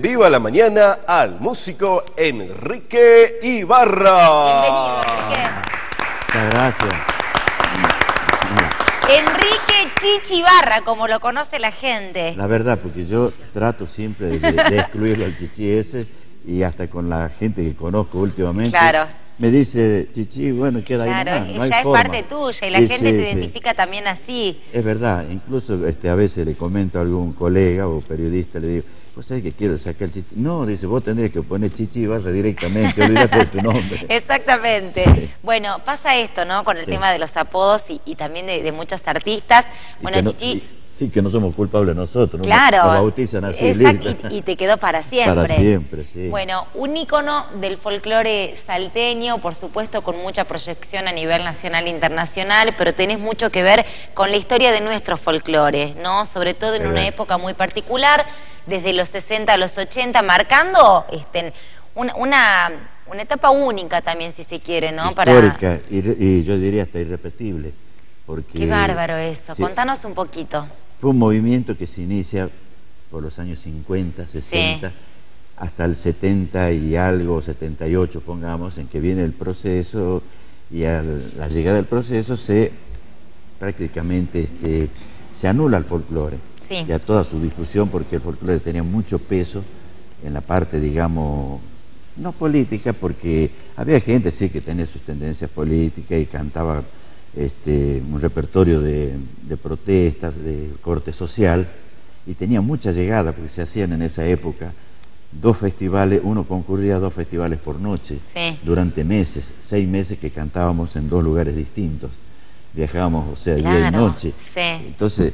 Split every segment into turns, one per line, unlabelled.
en Viva la Mañana al músico Enrique Ibarra.
Bienvenido, Enrique.
Muchas gracias.
Enrique Chichi Ibarra, como lo conoce la gente.
La verdad, porque yo trato siempre de excluirlo al Chichi ese, y hasta con la gente que conozco últimamente.
Claro.
Me dice, Chichi, bueno, queda ahí
Claro,
nomás, no hay
ya es
forma.
parte tuya y la
Sí,
gente
sí,
te
sí.
identifica también así.
Es verdad, incluso a veces le comento a algún colega o periodista, le digo, ¿vos sabés que quiero sacar el Chichi? No, dice, vos tendrías que poner Chichi Ibarra directamente, olvídate de tu nombre.
Exactamente.
Sí.
Bueno, pasa esto, ¿no? Con el
Sí.
tema de los apodos y también de muchos artistas.
Y
Bueno,
que no,
Chichi...
y que no somos culpables nosotros,
Claro.
Nos bautizan así,
Exacto,
listo.
y te quedó para siempre.
Para siempre, sí.
Bueno, un ícono del folclore salteño, por supuesto con mucha proyección a nivel nacional e internacional, pero tenés mucho que ver con la historia de nuestros folclores, ¿no? Sobre todo en una época muy particular, desde los 60 a los 80, marcando una etapa única también, si se quiere, ¿no?
Histórica, y yo diría hasta irrepetible. Porque,
Qué bárbaro eso,
sí,
contanos un poquito.
fue un movimiento que se inicia por los años 50, 60,
Sí.
hasta el 70 y algo, 78 pongamos, en que viene el proceso, y a la llegada del proceso prácticamente se anula el folclore,
Sí.
y a toda su difusión, porque el folclore tenía mucho peso en la parte, digamos, no política, porque había gente sí que tenía sus tendencias políticas y cantaba un repertorio de protestas, de corte social, y tenía mucha llegada, porque se hacían en esa época 2 festivales, uno concurría a 2 festivales por noche,
Sí.
durante meses, 6 meses que cantábamos en 2 lugares distintos, viajábamos, o sea, día y
Claro,
noche.
sí.
Entonces,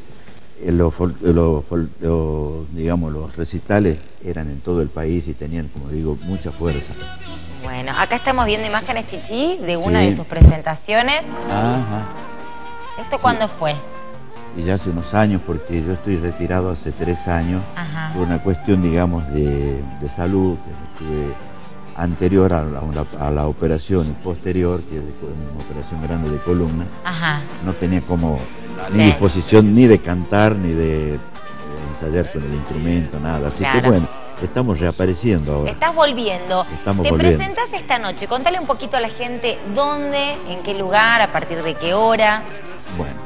digamos, los recitales eran en todo el país y tenían, como digo, mucha fuerza.
Bueno, acá estamos viendo imágenes, Chichi, de una
Sí.
de tus presentaciones.
Ajá.
¿Esto
Sí.
cuándo fue?
Y ya hace unos años, porque yo estoy retirado hace 3 años,
Ajá.
por una cuestión, digamos, de salud, que estuve anterior a la operación y posterior, que es una operación grande de columna.
Ajá.
No tenía como ni
Sí.
disposición ni de cantar, ni de ensayar con el instrumento, nada. Así
Claro.
que bueno, estamos reapareciendo ahora.
Estás volviendo.
Estamos
Te
volviendo.
presentás esta noche. Contale un poquito a la gente dónde, en qué lugar, a partir de qué hora.
Bueno,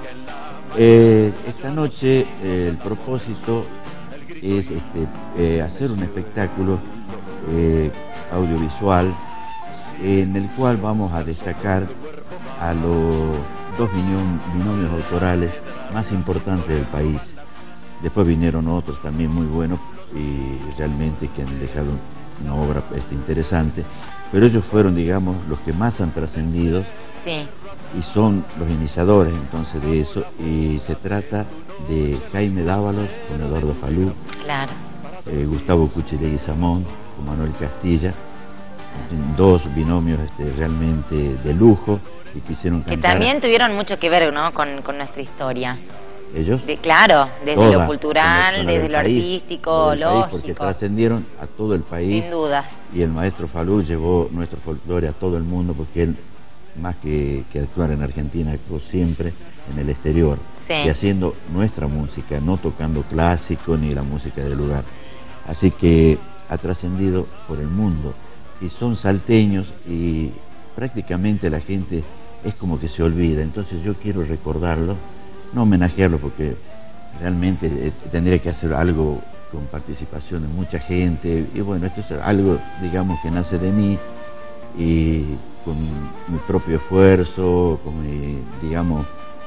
esta noche el propósito es hacer un espectáculo audiovisual en el cual vamos a destacar a los 2 binomios autorales más importantes del país. Después vinieron otros también muy buenos y realmente que han dejado una obra interesante, pero ellos fueron, digamos, los que más han trascendido
Sí.
y son los iniciadores entonces de eso, y se trata de Jaime Dávalos con Eduardo Falú,
Claro.
Gustavo Cuchilegui Samón con Manuel Castilla, 2 binomios realmente de lujo, y que hicieron
Que
cantar
también tuvieron mucho que ver, ¿no? con nuestra historia.
ellos.
Claro, desde
Toda,
lo cultural,
con la
desde
del
lo
país,
artístico,
con la del país, porque
lógico.
trascendieron a todo el país.
Sin duda.
Y el maestro Falú llevó nuestro folclore a todo el mundo, porque él, más que actuar en Argentina, actuó siempre en el exterior.
Sí.
Y haciendo nuestra música, no tocando clásico ni la música del lugar. Así que ha trascendido por el mundo. Y son salteños, y prácticamente la gente es como que se olvida. Entonces yo quiero recordarlo, no homenajearlo, porque realmente tendría que hacer algo con participación de mucha gente. Y bueno, esto es algo, digamos, que nace de mí, y con mi propio esfuerzo, con mi, digamos,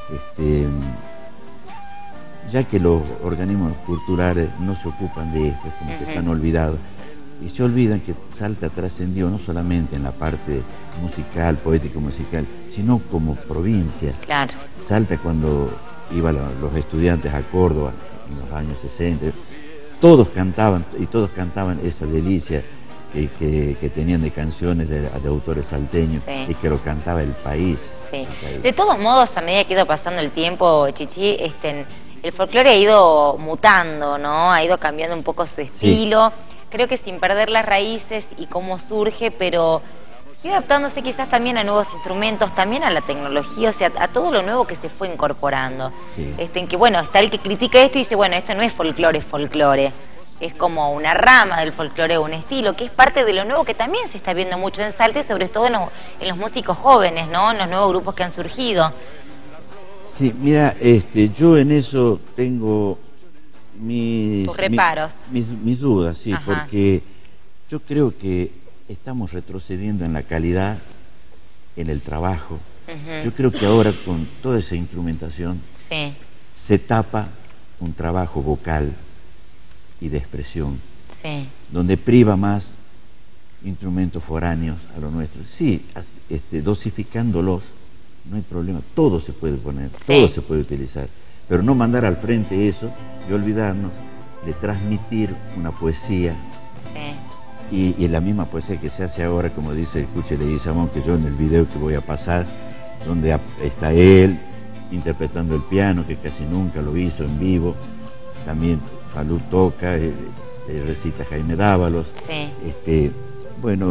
ya que los organismos culturales no se ocupan de esto, es como que están olvidados, y se olvidan que Salta trascendió no solamente en la parte musical, poético-musical, sino como provincia.
Claro.
Salta, cuando iban los estudiantes a Córdoba en los años 60, todos cantaban, y todos cantaban esa delicia que tenían de canciones de autores salteños,
Sí.
y que lo cantaba el país.
Sí.
El país.
De todos modos, a medida que ha ido pasando el tiempo, Chichi, el folclore ha ido mutando, ¿no? Ha ido cambiando un poco su estilo. Creo que sin perder las raíces y cómo surge, pero sigue adaptándose quizás también a nuevos instrumentos, también a la tecnología, o sea, a todo lo nuevo que se fue incorporando.
Sí.
En que, bueno, está el que critica esto y dice, bueno, esto no es folclore, es folclore. es como una rama del folclore, un estilo, que es parte de lo nuevo que también se está viendo mucho en Salta, y sobre todo en los músicos jóvenes, ¿no? En los nuevos grupos que han surgido.
Sí, mira, yo en eso tengo
Tus reparos.
mis dudas, sí,
Ajá.
porque yo creo que estamos retrocediendo en la calidad, en el trabajo. Yo creo que ahora con toda esa instrumentación
Sí.
se tapa un trabajo vocal y de expresión,
Sí.
donde priva más instrumentos foráneos a lo nuestro. Sí, dosificándolos, no hay problema, todo se puede poner, todo se puede utilizar, pero no mandar al frente eso y olvidarnos de transmitir una poesía.
Sí.
Y la misma poesía que se hace ahora, como dice el Cuchi Leguizamón, que yo en el video que voy a pasar, donde está él interpretando el piano, que casi nunca lo hizo en vivo, también Falú toca, recita Jaime Dávalos.
Sí.
Bueno,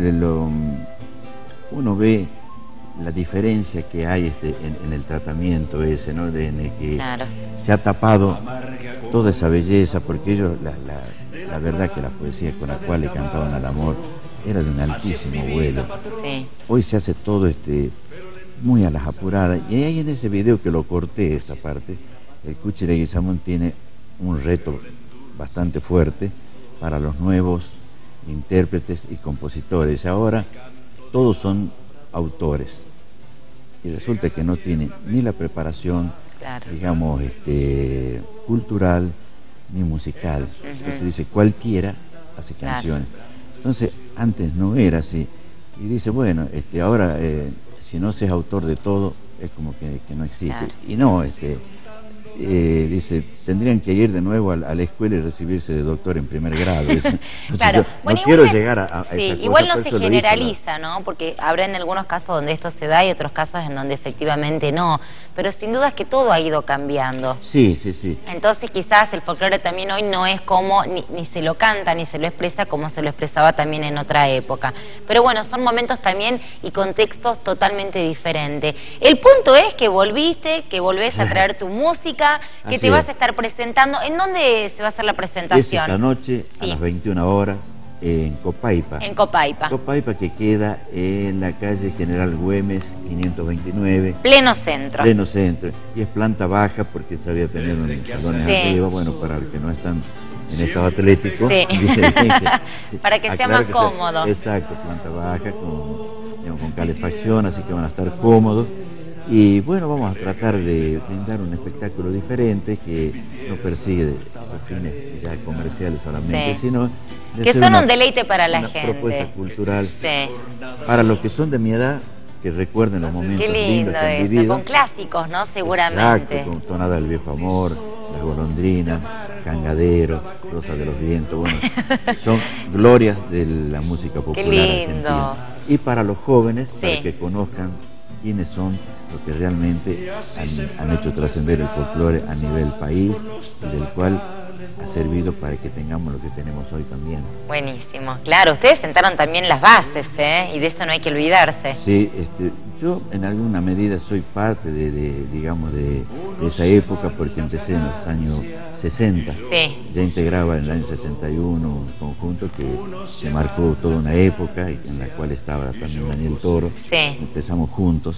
uno ve la diferencia que hay en el tratamiento ese, ¿no? En el que
Claro.
se ha tapado toda esa belleza, porque ellos, la verdad que la poesía con la cual le cantaban al amor era de un altísimo vuelo.
Sí.
Hoy se hace todo muy a las apuradas, y ahí en ese video que lo corté esa parte, el Cuchi Leguizamón tiene un reto bastante fuerte para los nuevos intérpretes y compositores. Ahora todos son autores y resulta que no tienen ni la preparación,
Claro.
digamos, cultural ni musical. Entonces dice, cualquiera hace canciones. Entonces antes no era así, y dice, bueno, ahora si no se es autor de todo es como que no existe.
Claro.
Y no, dice, tendrían que ir de nuevo a la escuela y recibirse de doctor en primer grado. Entonces,
Claro. Bueno,
no quiero
igual
llegar a
sí,
esa cosa,
igual no
por
se
eso lo hice,
generaliza, ¿no? Porque habrá en algunos casos donde esto se da y otros casos en donde efectivamente no. Pero sin duda es que todo ha ido cambiando.
Sí, sí, sí.
Entonces quizás el folclore también hoy no es como, ni se lo canta, ni se lo expresa como se lo expresaba también en otra época. Pero bueno, son momentos también y contextos totalmente diferentes. El punto es que volviste, que volvés a traer tu música, que
Así
te vas
es.
a estar presentando. ¿En dónde se va a hacer la
Es
presentación?
esta noche a
Sí.
las 21 horas en Copaipa.
En Copaipa.
Copaipa, que queda en la calle General Güemes 529.
Pleno centro.
Pleno centro. Y es planta baja porque sabía tener unos salones
Sí.
arriba, bueno, para los que no están en estado atlético.
Sí. Para que sea
aclaro
más cómodo.
Exacto, planta baja con calefacción, así que van a estar cómodos. Y bueno, vamos a tratar de brindar un espectáculo diferente que no persigue esos fines ya comerciales solamente,
Sí.
sino de
Que
hacer
son un deleite para la
una
gente.
propuesta cultural
Sí.
para los que son de mi edad, que recuerden los momentos
Qué
lindos
lindo
que han
eso,
vivido.
con clásicos, ¿no? Seguramente.
Exacto, con Tonada del Viejo Amor, Las Golondrinas, Cangadero, Rosa de los Vientos, bueno, son glorias de la música popular
lindo.
argentina. Y para los jóvenes,
Sí.
para que conozcan quiénes son los que realmente han hecho trascender el folclore a nivel país, y del cual ha servido para que tengamos lo que tenemos hoy también.
Buenísimo. Claro, ustedes sentaron también las bases, ¿eh? Y de eso no hay que olvidarse.
Sí, yo en alguna medida soy parte digamos, de esa época, porque empecé en los años 60.
Sí.
Ya integraba en el año 61 un conjunto que marcó toda una época y en la cual estaba también Daniel Toro.
Sí.
Empezamos juntos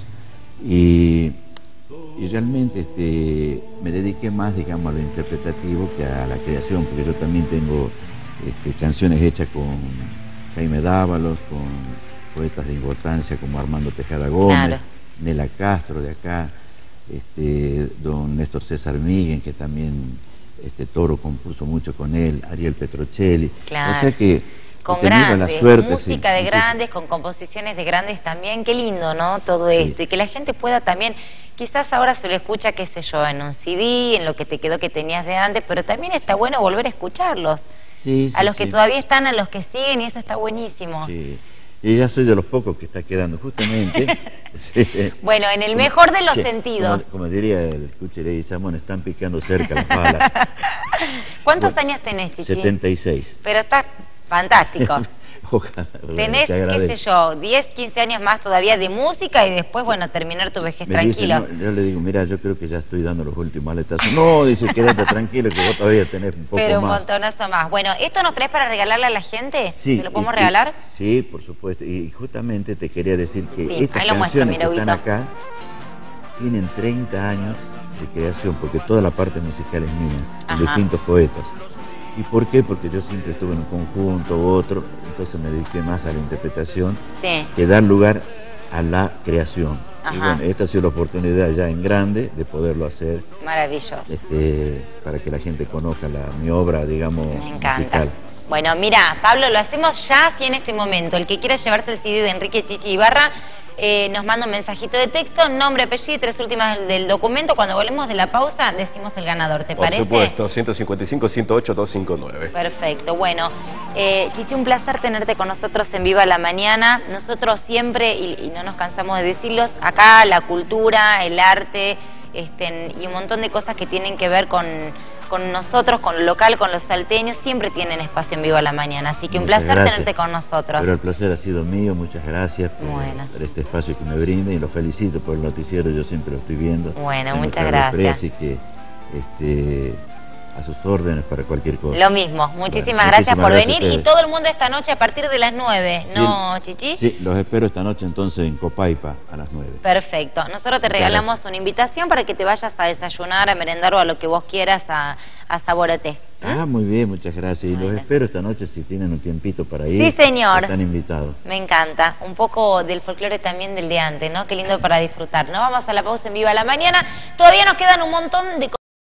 y realmente me dediqué más, digamos, a lo interpretativo que a la creación, porque yo también tengo canciones hechas con Jaime Dávalos, con poetas de importancia como Armando Tejada Gómez,
Claro.
Nela Castro de acá, don Néstor César Miguel, que también Toro compuso mucho con él, Ariel Petrocelli.
Claro.
O sea que
Con
he tenido la
grandes,
suerte,
música
sí,
de grandes, con composiciones de grandes también. Qué lindo, ¿no? Todo
Sí.
esto. Y que la gente pueda también, quizás ahora se lo escucha, qué sé yo, en un CD, en lo que te quedó que tenías de antes, pero también está bueno volver a escucharlos.
Sí,
A
sí,
los que
sí.
todavía están, a los que siguen, y eso está buenísimo.
Sí. Y ya soy de los pocos que está quedando, justamente. Sí.
Bueno, en el mejor de los
Sí,
sentidos.
Como diría el Cuchi Leguizamón, están picando cerca las balas.
¿Cuántos
Bueno,
años tenés, Chichi?
76.
Pero está fantástico.
Ojalá,
Tenés, qué sé yo, 10, 15 años más todavía de música y después, bueno, terminar tu vejez tranquilo.
Dice, no, yo le digo, mira, yo creo que ya estoy dando los últimos aletazos. No, dice, quédate tranquilo que vos todavía tenés un poco más.
Pero un montonazo más. Bueno, ¿esto nos traes para regalarle a la gente?
Sí.
¿Se lo podemos regalar?
Sí, por supuesto. Y justamente te quería decir que
Sí,
estas
ahí lo muestra,
canciones que
mira,
están
Huguito.
acá tienen 30 años de creación, porque toda la parte musical es mía,
Ajá.
de distintos poetas. ¿Y por qué? Porque yo siempre estuve en un conjunto u otro, entonces me dediqué más a la interpretación
Sí.
que dar lugar a la creación.
Ajá.
Y bueno, esta ha sido la oportunidad ya en grande de poderlo hacer,
Maravilloso.
para que la gente conozca mi obra, digamos,
Me encanta.
musical.
Bueno, mira, Pablo, lo hacemos ya así en este momento. El que quiera llevarse el CD de Enrique Chichi Ibarra, nos manda un mensajito de texto, nombre, apellido y 3 últimas del documento. Cuando volvemos de la pausa, decimos el ganador, ¿te parece?
Por supuesto, 155-108-259.
Perfecto, bueno, Chichi, un placer tenerte con nosotros en Viva la Mañana. Nosotros siempre, y no nos cansamos de decirlos, acá la cultura, el arte, y un montón de cosas que tienen que ver con nosotros, con lo local, con los salteños, siempre tienen espacio en Viva la Mañana. Así que un
Muchas
placer
gracias.
tenerte con nosotros.
Pero el placer ha sido mío, muchas gracias por este espacio que me brinda y lo felicito por el noticiero, yo siempre lo estoy viendo.
Bueno,
en
muchas
nuestra red,
gracias.
así que a sus órdenes para cualquier cosa.
Lo mismo, muchísimas
Bueno,
gracias por
gracias
venir
a
y
ustedes.
todo el mundo esta noche a partir de las 9, ¿no, Chichi?
Sí, los espero esta noche entonces en Copaipa a las 9.
Perfecto. Nosotros te
Muchas
regalamos
gracias.
una invitación para que te vayas a desayunar, a merendar o a lo que vos quieras a Saboroté.
Ah, muy bien, muchas gracias. Y los
Bueno.
espero esta noche si tienen un tiempito para ir.
Sí, señor.
Están invitados.
Me encanta. Un poco del folclore también del de antes, ¿no? Qué lindo para disfrutar. No vamos a la pausa en Viva la Mañana. Todavía nos quedan un montón de